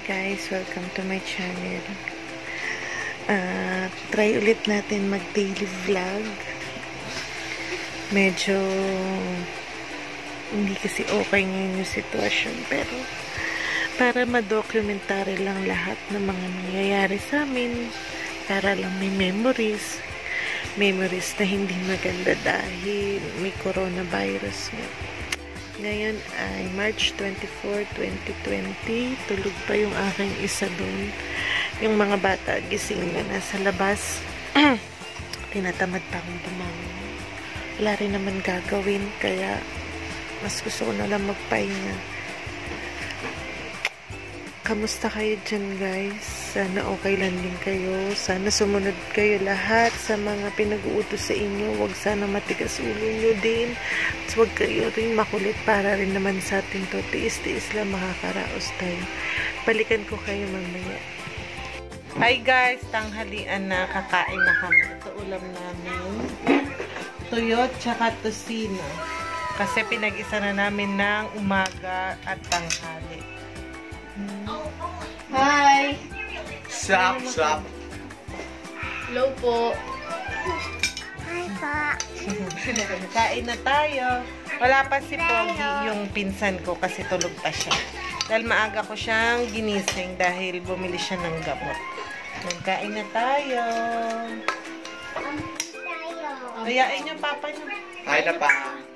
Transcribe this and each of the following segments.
guys, welcome to my channel. Try ulit natin mag daily vlog. Medyo hindi kasi okay ngayon yung sitwasyon, pero para ma-documentary lang lahat ng mga nangyayari sa amin, para lang may memories na hindi maganda dahil may coronavirus nga. Ngayon ay March 24, 2020. Tulog pa yung aking isa doon. Yung mga bata gising na nasa labas. Tinatamad pa akong bumangon. Wala rin naman gagawin, kaya mas gusto ko na lang magpahinga. Kamusta kayo dyan, guys? Sana okay lang din kayo. Sana sumunod kayo lahat sa mga pinag-uutos sa inyo. Huwag sana matigas ulo nyo din. At huwag kayo rin makulit para rin naman sa atin to. Tiis-tiis lang, makakaraos tayo. Balikan ko kayo mamaya. Hi guys! Tanghalian na. Kakain na kami. Ito ulam namin. Tuyo tsaka tosino. Kasi pinag-isa na namin ng umaga at tanghali. Hi! Sup, sup. Hello po. Hi pa. Kain na tayo. Wala pa si Pogi, yung pinsan ko, kasi tulog pa siya. Dahil maaga ko siyang ginising dahil bumili siya ng gamot. Kain na tayo. Ayain yung papa niyo. Hi na pa.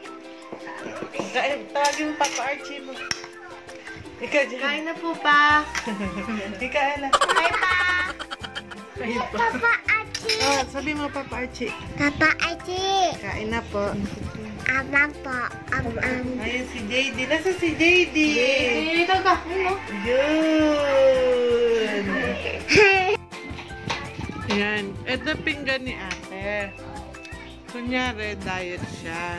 Tawagin mo Papa Archie mo. Ikaw dyan. Kain na po pa. Ikaw, Ella. Hi pa. Papa Archie. Oh, sabi mo Papa Archie. Papa Archie. Kain na po. Ama po. Ayun si JD. Nasa si JD? Dito ka. Hello. Yun. Yan. Ito pinggan ni ate. Kunyari, diet siya.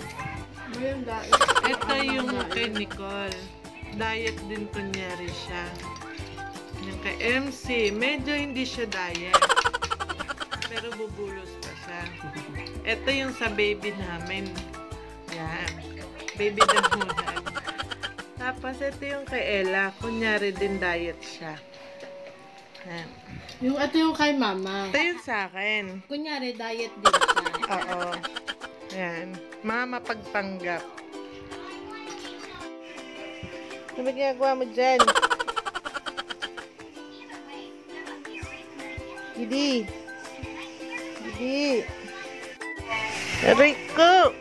Ito yung kay Nicole. Diet din kunyari siya. Yung kay MC, medyo hindi siya diet. Pero bubulos pa siya. Ito yung sa baby namin. Yan. Baby damunan. Tapos ito yung kay Ella. Kunyari din diet siya. Yan. Ito yung kay mama. Ito yung sa akin. Kunyari, diet din siya. Oo. Yan. Mama pagpanggap. Ano ba ginagawa mo dyan? Didi. Didi. Aray ko!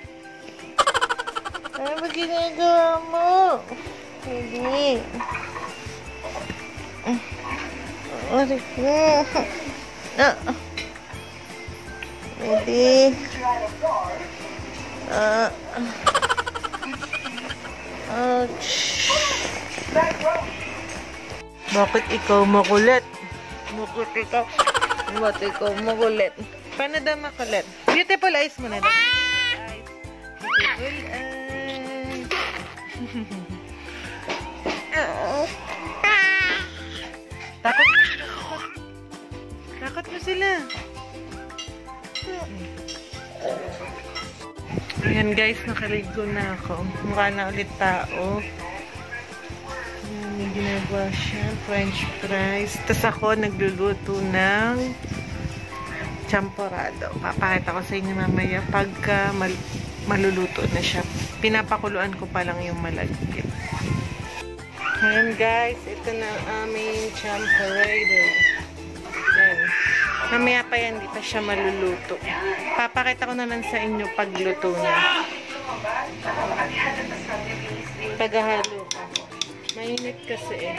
Ano ba ginagawa mo? Didi. Aray ko. Didi. Ouch. Bakit ikaw makulit? Bakit ikaw makulit? Paano daw makulit? Beautiful eyes mo na daw. Beautiful eyes. Takot mo sila. Ayan guys, nakaligo na ako. Mukha na ulit tao. Ayan, may ginagawa siya. French fries. Tapos ako nagluluto ng champorado. Papakita ko sa inyo mamaya pagka maluluto na siya. Pinapakuluan ko pa lang yung malagkit. Ayan guys, ito na ang aming champorado. Ayan. Mamaya pa yan, di pa siya maluluto. Papakita ko na lang sa inyo pagluto na. Paghahalo ko. Mainit kasi eh.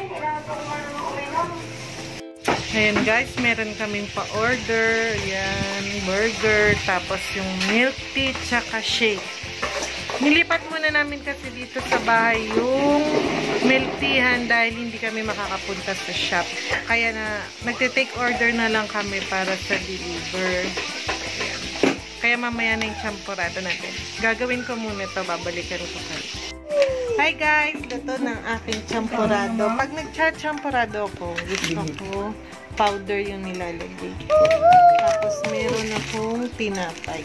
Ayan guys, meron kaming pa-order. Ayan, burger. Tapos yung milk tea, tsaka shake. Nilipat muna namin kasi dito sa bahay yung milk teahan dahil hindi kami makakapunta sa shop. Kaya na, nagte-take order na lang kami para sa deliver. Ayan. Kaya mamaya na yung champorado natin. Gagawin ko muna ito, babalikan ko kayo. Hi guys! Ito ng aking champorado. Pag nag-champorado ako, gusto ko powder yung nilalagay. Tapos meron akong tinapay.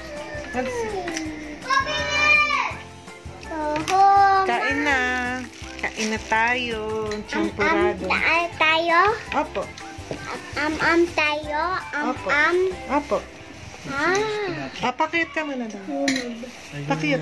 Let's see. Kain na. Kain na tayo. Champurado. Tayo. Opo. Tayo. Opo. Opo. Pakiyot ka muna daw. Pakiyot.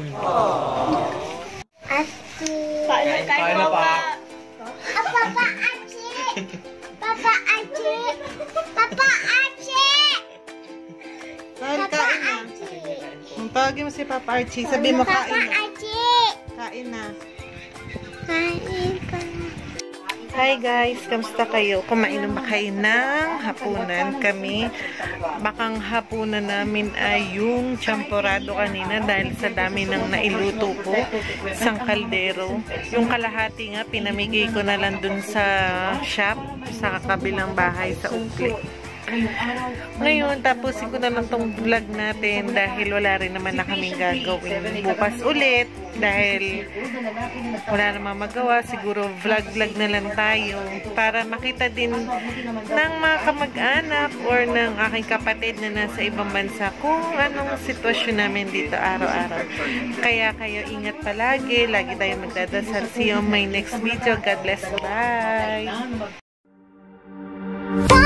Achi. Kain na pa. Papa Achi. Papa Achi. Papa Achi. Dahil Papa kain na. Achi. Tawagin mo si Papa Archie. Sabi mo Papa kain na. Achi. Kain na. Kain ka na. Hi guys, kamusta kayo? Kumain ba kayo ng hapunan? Kami, bakang hapunan namin ay yung champurado kanina dahil sa dami ng nailuto po. Isang kaldero. Yung kalahati nga, pinamigay ko na lang dun sa shop, sa kabilang bahay sa Ukli. Ngayon, tapusin ko na lang tong vlog natin dahil wala rin naman na kaming gagawin bukas ulit dahil wala namang magawa. Siguro vlog na lang tayo para makita din ng mga kamag-anak or ng aking kapatid na nasa ibang bansa kung anong sitwasyon namin dito araw-araw. Kaya kayo ingat palagi, lagi tayo magdadasal. See you on my next video. God bless. Bye!